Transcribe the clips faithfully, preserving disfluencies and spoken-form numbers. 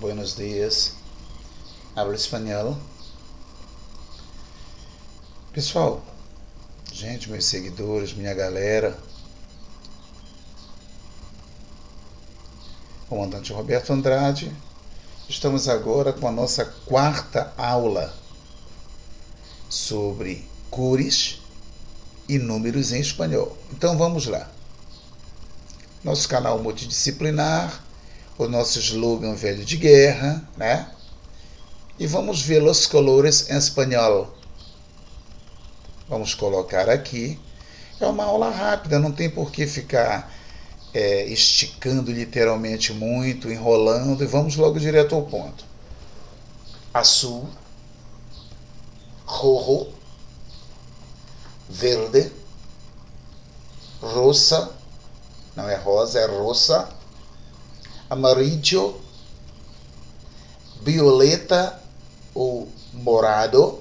buenos dias, hablo espanhol. Pessoal, gente, meus seguidores, minha galera, comandante Roberto Andrade, estamos agora com a nossa quarta aula sobre cores e números em espanhol. Então vamos lá. Nosso canal multidisciplinar, o nosso slogan velho de guerra, né? E vamos ver os colores em espanhol. Vamos colocar aqui. É uma aula rápida, não tem por que ficar é, esticando literalmente muito, enrolando, e vamos logo direto ao ponto. Azul, rojo, verde, rosa, não é rosa, é rosa, amarillo, violeta ou morado,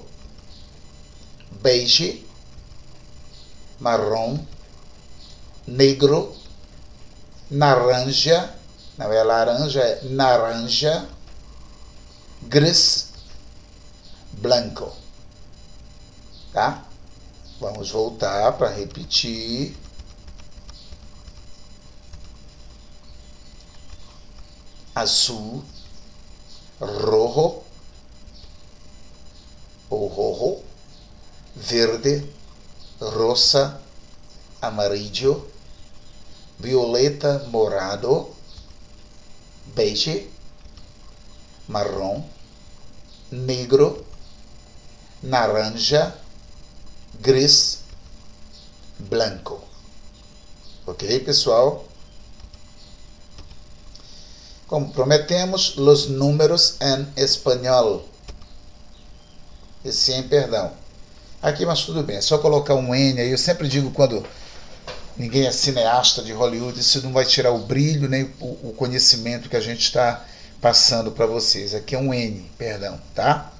beige, marrom, negro, naranja, não é laranja, é naranja, gris, branco. Tá? Vamos voltar para repetir. Azul, rojo ou rojo, verde, rosa, amarillo, violeta, morado, beige, marrom, negro, naranja, gris, branco. Ok, pessoal? Como prometemos, os números em espanhol. E sim, perdão. Aqui, mas tudo bem, é só colocar um N aí. Eu sempre digo, quando ninguém é cineasta de Hollywood, isso não vai tirar o brilho nem o, o conhecimento que a gente está passando para vocês. Aqui é um N, perdão, tá?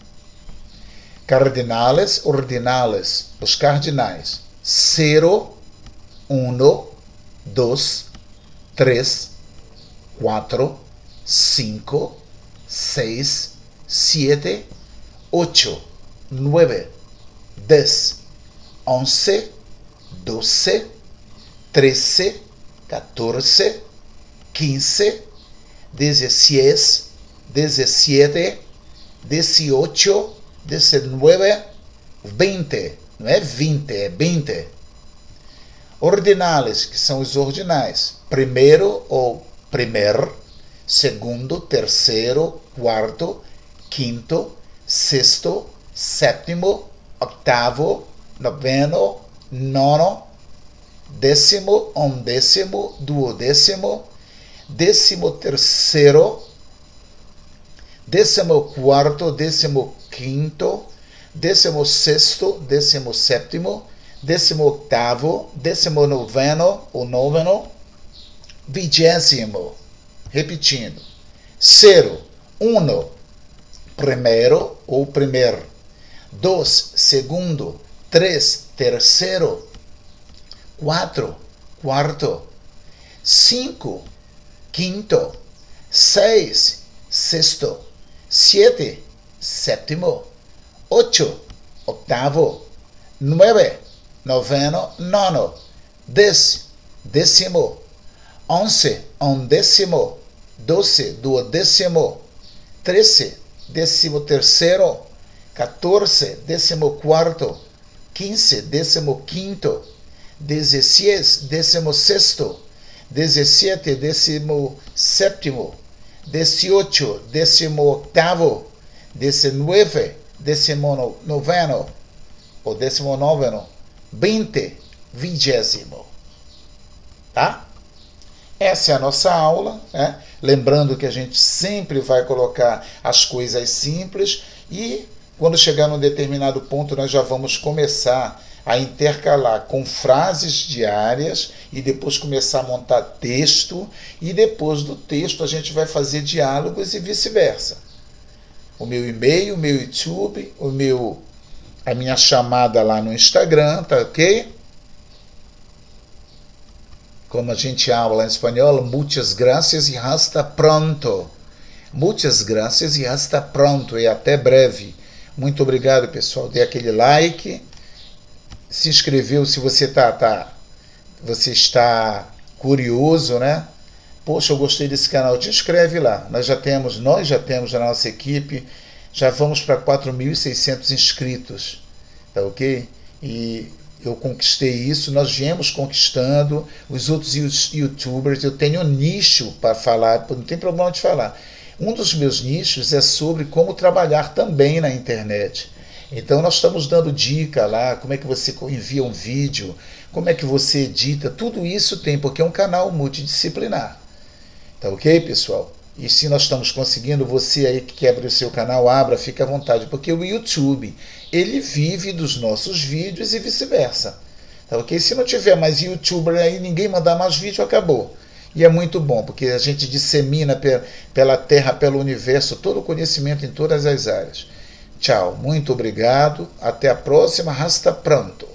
Cardinales, ordinales, os cardinais. Zero, uno, dos, três, quatro, cinco, seis, siete, ocho, nueve, dez, once, doce, trece, catorce, quince, dieciséis, diecisiete, dieciocho, diecinueve, veinte. Não é vinte, é vinte. Ordinais, que são os ordinais. Primeiro ou primer, segundo, terceiro, quarto, quinto, sexto, sétimo, octavo, noveno, nono, décimo, undécimo, duodécimo, décimo terceiro, décimo quarto, décimo quinto, décimo sexto, décimo sétimo, décimo octavo, décimo noveno, o noveno, vigésimo. Repetindo. Zero, uno, primeiro ou primeiro. Dois, segundo. Três, terceiro. Quatro, quarto. Cinco, quinto. Seis, sexto. Sete, sétimo. Ocho, octavo. Nueve, noveno, nono. Dez, décimo. Onze, undécimo. Doze, duodécimo. Treze, décimo terceiro. Quatorze, décimo quarto. Quinze, décimo quinto. Dezesseis, décimo sexto. Dezessete, décimo sétimo. Dezoito, décimo octavo. Dezenove, décimo noveno. Ou décimo noveno. Vinte, vigésimo. Tá? Essa é a nossa aula, né? Lembrando que a gente sempre vai colocar as coisas simples e quando chegar num determinado ponto nós já vamos começar a intercalar com frases diárias e depois começar a montar texto e depois do texto a gente vai fazer diálogos e vice-versa. O meu e-mail, o meu YouTube, o meu, a minha chamada lá no Instagram, tá ok? Como a gente habla em espanhol, muchas gracias y hasta pronto. Muitas graças e hasta pronto, e até breve. Muito obrigado, pessoal. Dê aquele like, se inscreveu se você tá, tá, você está curioso, né? Poxa, eu gostei desse canal. Te inscreve lá. Nós já temos, nós já temos na nossa equipe, já vamos para quatro mil e seiscentos inscritos, tá ok? E eu conquistei isso, nós viemos conquistando. Os outros youtubers, eu tenho um nicho para falar, não tem problema de falar. Um dos meus nichos é sobre como trabalhar também na internet. Então nós estamos dando dica lá, como é que você envia um vídeo, como é que você edita, tudo isso tem, porque é um canal multidisciplinar. Tá ok, pessoal? E se nós estamos conseguindo, você aí que quer abrir o seu canal, abra, fique à vontade, porque o YouTube, ele vive dos nossos vídeos e vice-versa. Tá ok? Se não tiver mais youtuber aí, ninguém mandar mais vídeo, acabou. E é muito bom, porque a gente dissemina pela Terra, pelo universo, todo o conhecimento em todas as áreas. Tchau, muito obrigado, até a próxima, hasta pronto.